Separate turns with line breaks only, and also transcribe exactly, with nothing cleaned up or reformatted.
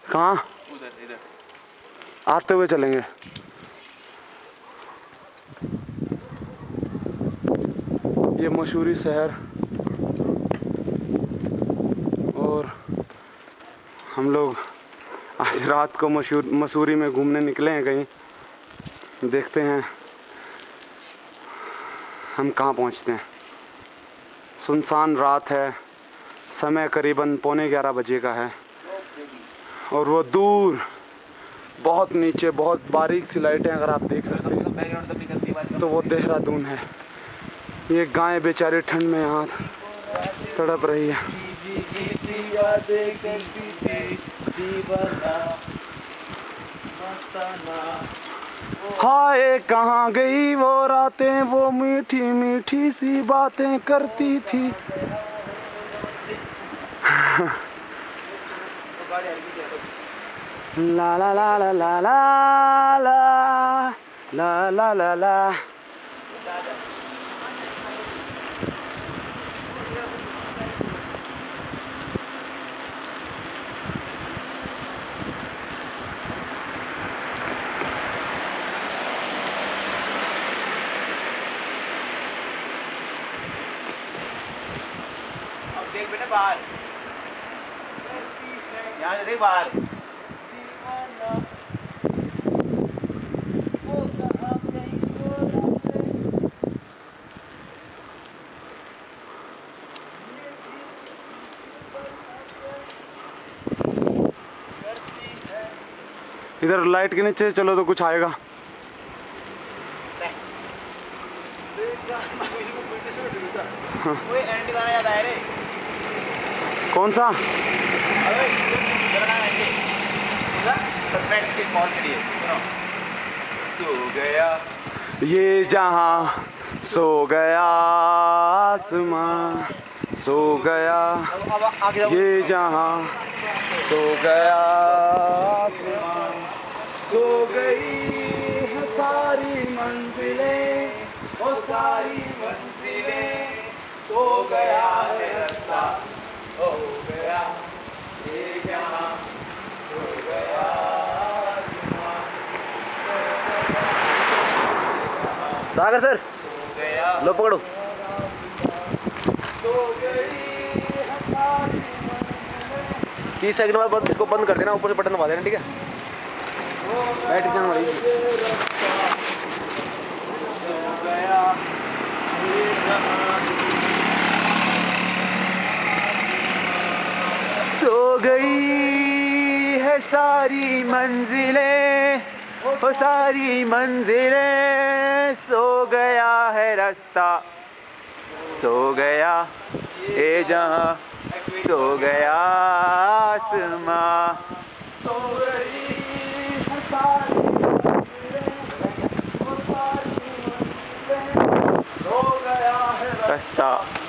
कहाँ?
उधर इधर
आते हुए चलेंगे। ये मशहूरी शहर, और हम लोग आज रात को मशहूर मसूरी में घूमने निकले हैं कहीं। देखते हैं हम कहाँ पहुँचते हैं। सुनसान रात है, समय करीबन पौने ग्यारह बजे का है, और वो दूर बहुत नीचे बहुत बारीक सी लाइटें अगर आप देख सकते हैं तो वो देहरादून है। ये गाय बेचारी ठंड में यहाँ तड़प रही है। हाय कहाँ गई वो रातें, वो मीठी मीठी सी बातें करती थी। ला ला ला ला ला ला ला ला ला ला।
देख बेटा बाहर, यहाँ से देख बाहर।
इधर लाइट के नीचे चलो तो कुछ आएगा।
हाँ। एंडी गाना याद आया रे।
कौन सा?
सो गया
ये जहां, सो गया आसमां, सो गया ये जहां, सो गया आसमां, सो गई है सारी मंजिलें, वो सारी मंजिलें, सो गया है रास्ता, हो गया ये जहां, सो गया आसमां। सागर सर लो पकड़ो। तीस सेकंड बाद बंद, इसको बंद कर देना, ऊपर से बटन दबा देना, ठीक है? बैटरी चल रही सो गई है सारी मंजिलें, वो सारी मंजिलें, सो गया है रास्ता, सो गया ये जहां, सो गया आसमां, सो गई है सारी मंजिलें, वो सारी मंजिलें, सो गया है रास्ता।